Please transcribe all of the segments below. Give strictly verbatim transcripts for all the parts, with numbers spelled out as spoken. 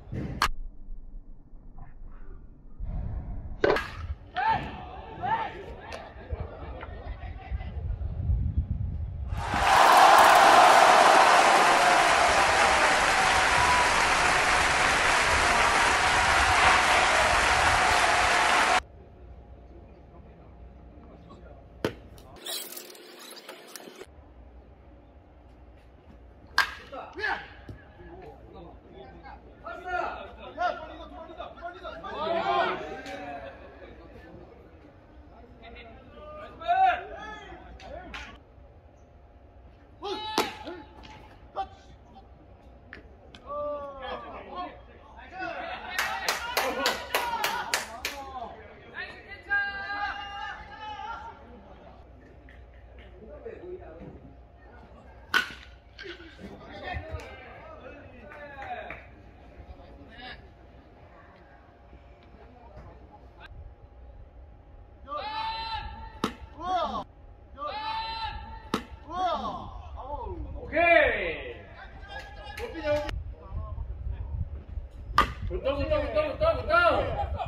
굿다 굿다 굿다 굿다 굿다.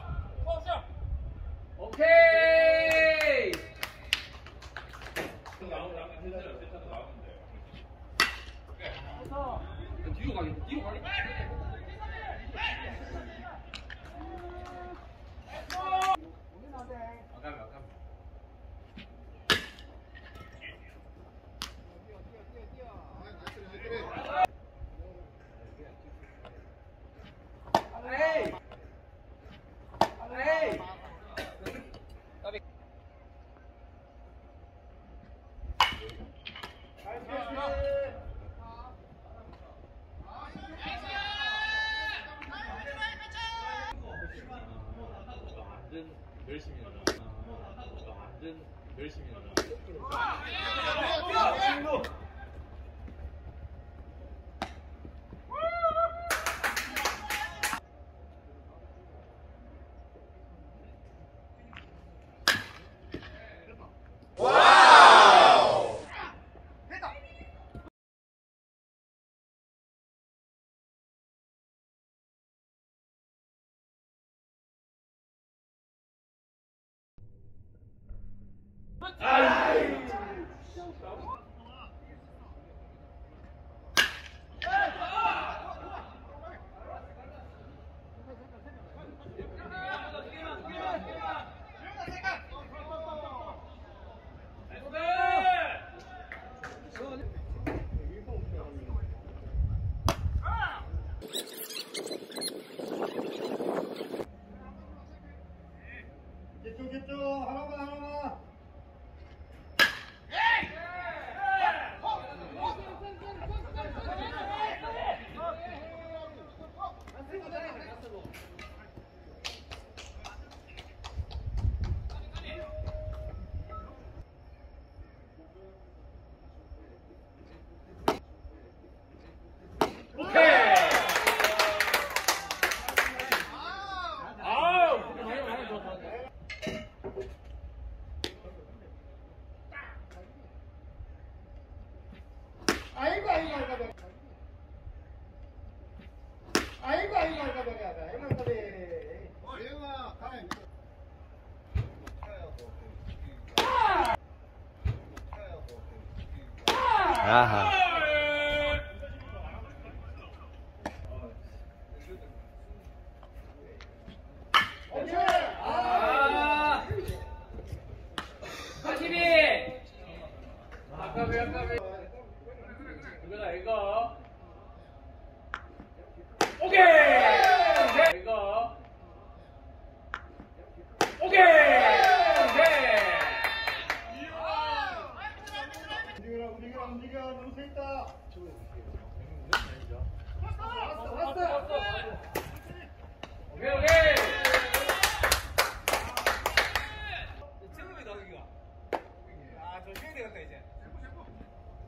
오케이. 뒤로 가겠다. 뒤로 가겠다. 아까비 아까비. 완전 열심히 한다. 완전 열심히 한다. 집중 집중 하나만 하나만. 아이고 아이고 아이고 아이고 아이고 아이고 아이고 아하. 아까비 아까비. 이거다 이거. 오케이. 이거. 오케이. 움직여라 움직여라 움직여 너무 세 있다. 왔어 왔어. 오케이 오케이. 체급이 더 이거. 아 저 쉬어야 되겠다 이제.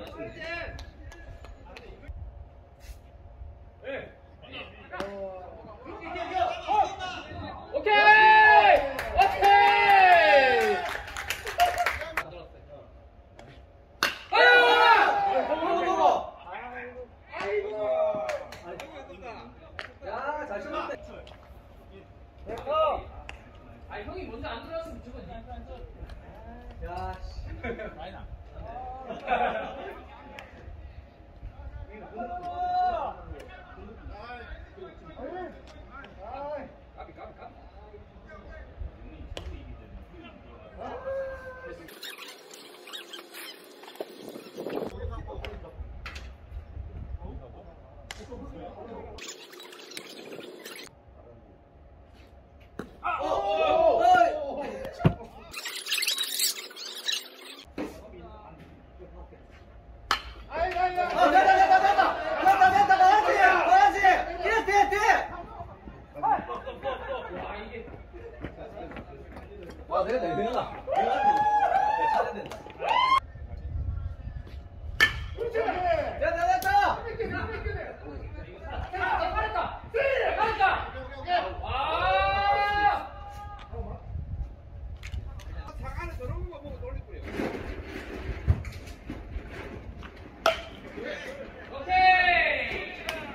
아 형이 먼저 안 들어왔으면 저거 야 씨. 많이 나. 까비 까비 까비. 와, 내가 내 내가 내가 차례 된다. 됐다 됐다. 잘했다. 잘했다. 와. 상안에 들어오는 거 보고 돌릴 거예요. 오케이.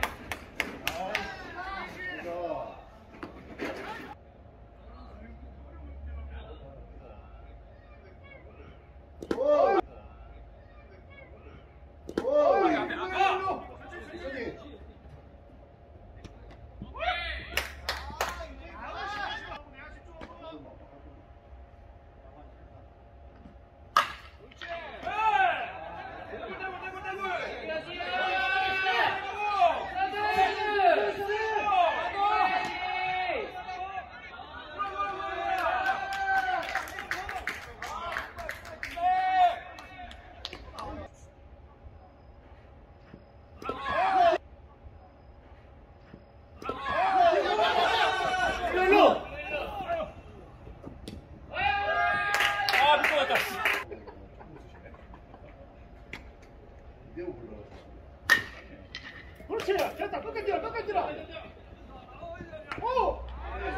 그렇지. 됐다. 끝까지 뛰어. 끝까지 뛰어. 오!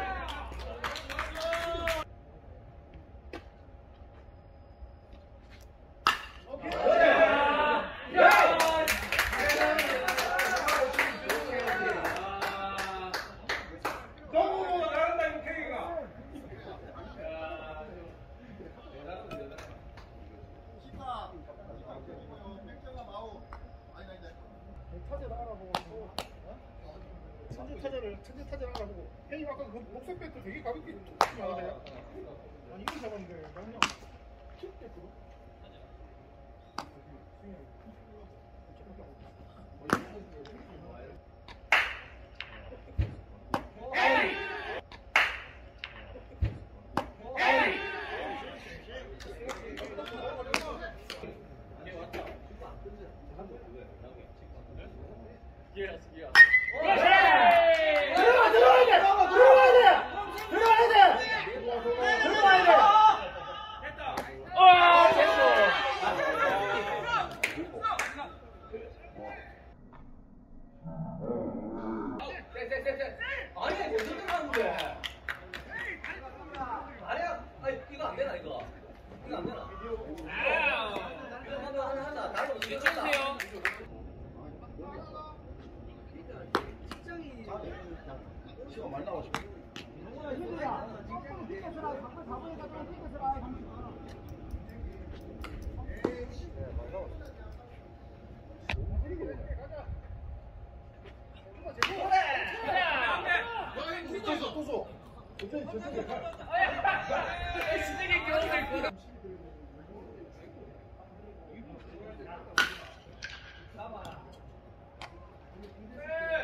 타자를 알아보고 또 천재 타자를 천재 타자를 알아보고 형님 아까 그 목소리 뺐도 되게 가볍게 나가네요. 아니 이거 잡았는데 그냥 킥 뺐거든. 들어가 들어가야 돼! 들어가야 돼! 들어가야 돼! 들어가야 돼! 와 됐어. 아니야, 계속 들어갔는데. 아니야, 아니 이거 안 되나 이거? 이거 안 되나? 이거 하나 하나 하나 다른 거 이거 주세요. 시간 많이 나와 지금. 가자. 또소. 저쪽에 저쪽에. 시댁의 경우를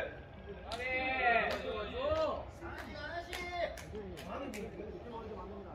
아니.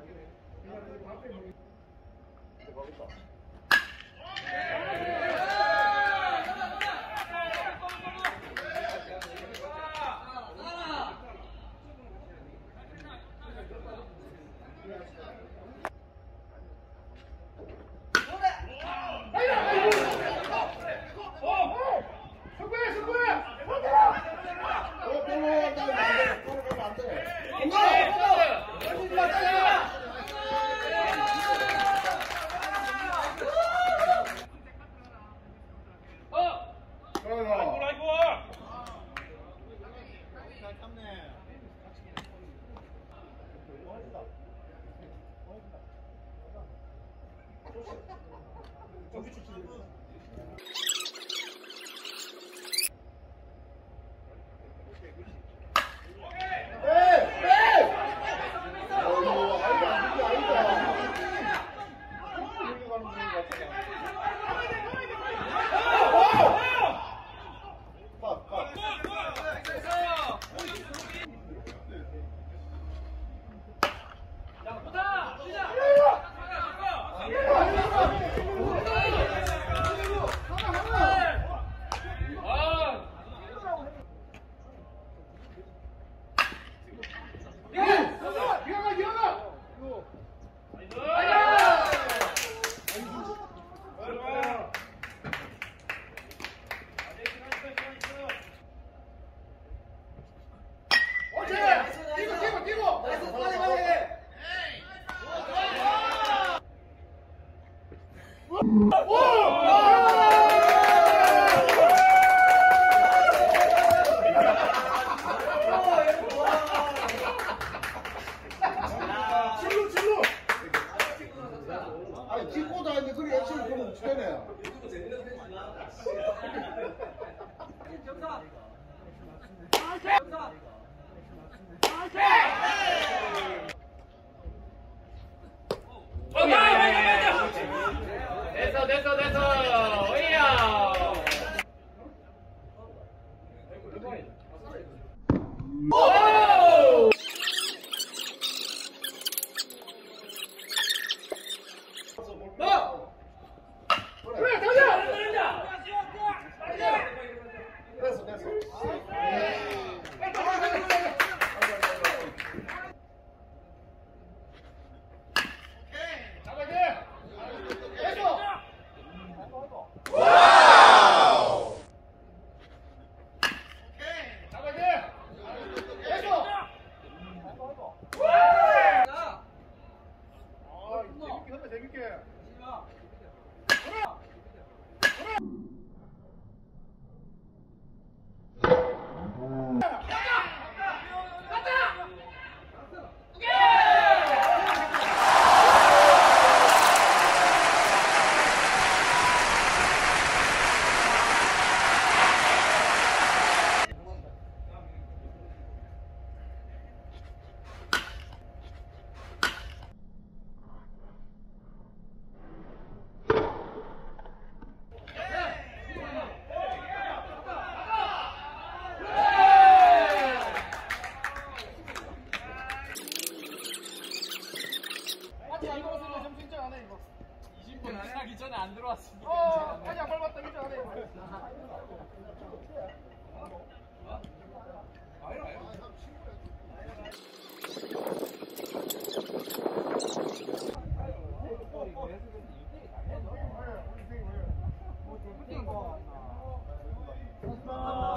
아이고 아이고. 정규 출신. 됐어 됐어 됐어 오이야. 그래 가자. 됐어 됐어. 이십 분 하기 전에 안 들어왔으니까. 어, 아니 안 밟았다 인정 안 해. 아